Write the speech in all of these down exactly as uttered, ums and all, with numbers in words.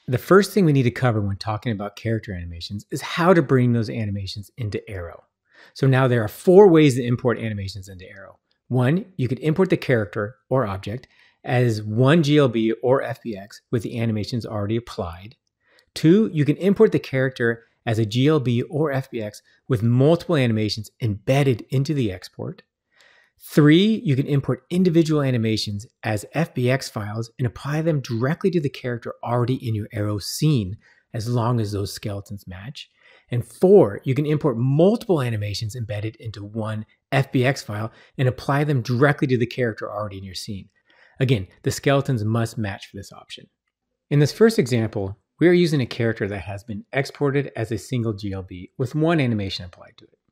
The first thing we need to cover when talking about character animations is how to bring those animations into Aero. So now there are four ways to import animations into Aero. One, you could import the character or object as one G L B or F B X with the animations already applied. Two, you can import the character as a G L B or F B X with multiple animations embedded into the export. Three, you can import individual animations as F B X files and apply them directly to the character already in your Aero scene, as long as those skeletons match. And four, you can import multiple animations embedded into one F B X file and apply them directly to the character already in your scene. Again, the skeletons must match for this option. In this first example, we are using a character that has been exported as a single G L B with one animation applied to it.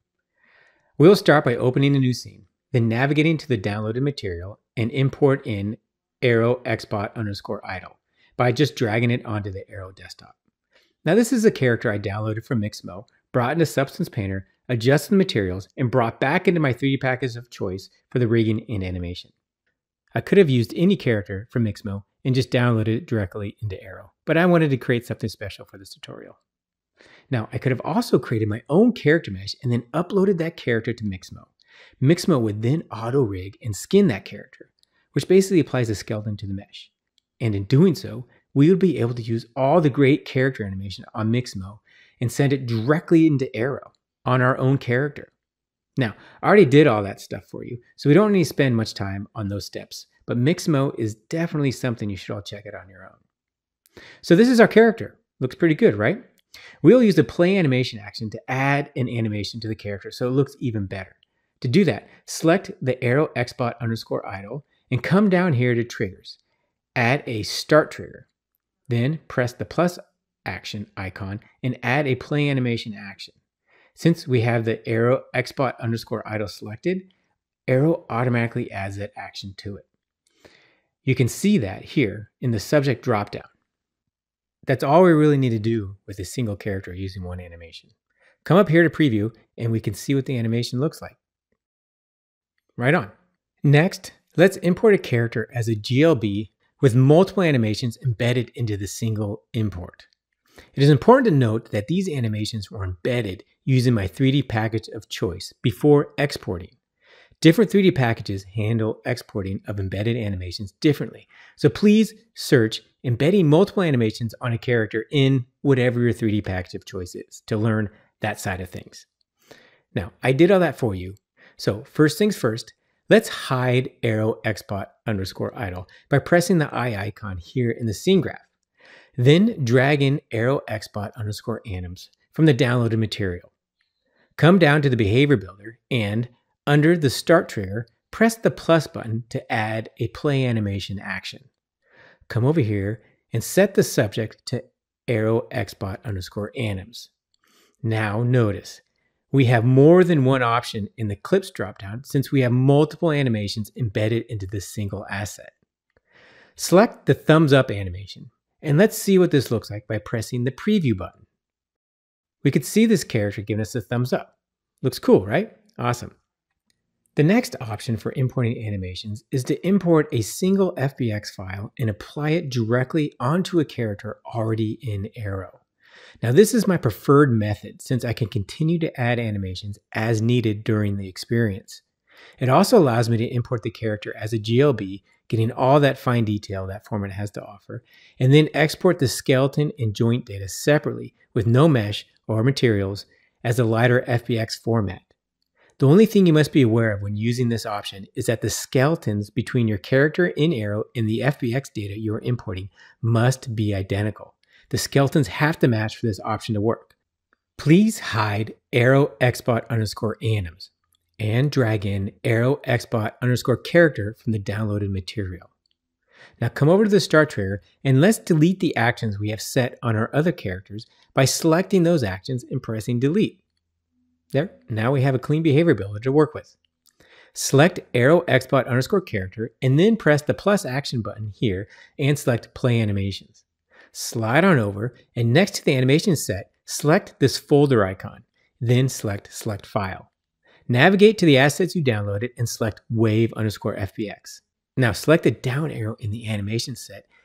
We'll start by opening a new scene, then navigating to the downloaded material and import in Aero xbot underscore idle by just dragging it onto the Aero desktop. Now this is a character I downloaded from Mixamo, brought into Substance Painter, adjusted the materials, and brought back into my three D package of choice for the rigging and animation. I could have used any character from Mixamo and just downloaded it directly into Aero, but I wanted to create something special for this tutorial. Now I could have also created my own character mesh and then uploaded that character to Mixamo. Mixamo would then auto rig and skin that character, which basically applies a skeleton to the mesh. And in doing so, we would be able to use all the great character animation on Mixamo and send it directly into Aero on our own character. Now, I already did all that stuff for you, so we don't need to spend much time on those steps, but Mixamo is definitely something you should all check out on your own. So this is our character. Looks pretty good, right? We'll use the play animation action to add an animation to the character so it looks even better. To do that, select the Aero xbot underscore idle and come down here to triggers. Add a start trigger. Then press the plus action icon and add a play animation action. Since we have the Aero xbot underscore idle selected, Aero automatically adds that action to it. You can see that here in the subject dropdown. That's all we really need to do with a single character using one animation. Come up here to preview and we can see what the animation looks like. Right on. Next, let's import a character as a G L B with multiple animations embedded into the single import. It is important to note that these animations were embedded using my three D package of choice before exporting. Different three D packages handle exporting of embedded animations differently, so please search embedding multiple animations on a character in whatever your three D package of choice is to learn that side of things. Now, I did all that for you, so first things first, let's hide Aero xbot underscore idle by pressing the eye icon here in the scene graph. Then drag in Aero xbot underscore anims from the downloaded material. Come down to the behavior builder and under the start trigger, press the plus button to add a play animation action. Come over here and set the subject to Aero xbot underscore anims. Now notice, we have more than one option in the clips dropdown since we have multiple animations embedded into this single asset. Select the thumbs up animation, and let's see what this looks like by pressing the preview button. We could see this character giving us a thumbs up. Looks cool, right? Awesome. The next option for importing animations is to import a single F B X file and apply it directly onto a character already in Aero. Now this is my preferred method since I can continue to add animations as needed during the experience. It also allows me to import the character as a G L B, getting all that fine detail that format has to offer, and then export the skeleton and joint data separately with no mesh or materials as a lighter F B X format. The only thing you must be aware of when using this option is that the skeletons between your character in Aero and the F B X data you are importing must be identical. The skeletons have to match for this option to work. Please hide Aero xbot underscore anims and drag in Aero xbot underscore character from the downloaded material. Now come over to the start trigger and let's delete the actions we have set on our other characters by selecting those actions and pressing delete. There, now we have a clean behavior builder to work with. Select Aero xbot underscore character and then press the plus action button here and select play animations. Slide on over and next to the animation set, select this folder icon, then select select file. Navigate to the assets you downloaded and select wave underscore F B X. Now select the down arrow in the animation set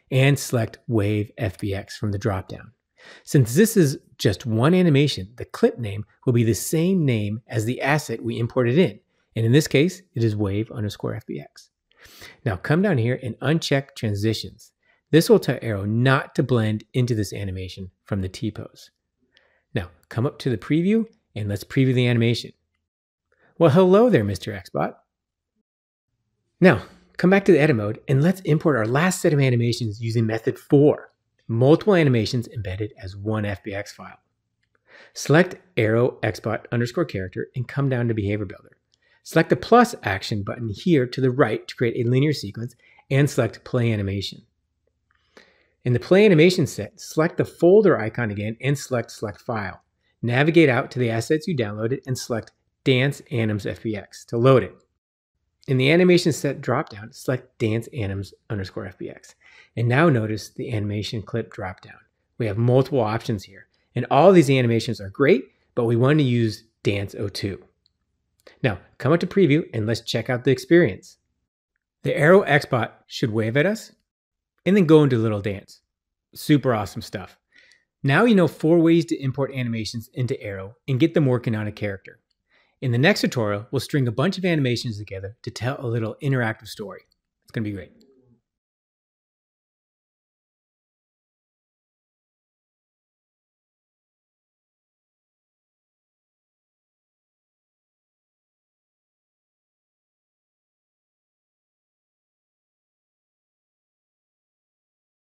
and select Wave F B X from the dropdown. Since this is just one animation, the clip name will be the same name as the asset we imported in. And in this case, it is wave underscore F B X. Now come down here and uncheck transitions. This will tell Aero not to blend into this animation from the T-pose. Now come up to the preview and let's preview the animation. Well, hello there, Mister Xbot. Now come back to the edit mode and let's import our last set of animations using method four, multiple animations embedded as one F B X file. Select Aero Xbot underscore character and come down to Behavior Builder. Select the plus action button here to the right to create a linear sequence and select Play Animation. In the Play Animation set, select the folder icon again and select Select File. Navigate out to the assets you downloaded and select Dance Anims F B X to load it. In the Animation Set dropdown, select Dance Anims underscore F B X. And now notice the Animation Clip dropdown. We have multiple options here. And all these animations are great, but we want to use Dance oh two. Now, come up to Preview and let's check out the experience. The Aero Xbot should wave at us and then go into a little dance. Super awesome stuff. Now you know four ways to import animations into Aero and get them working on a character. In the next tutorial, we'll string a bunch of animations together to tell a little interactive story. It's going to be great.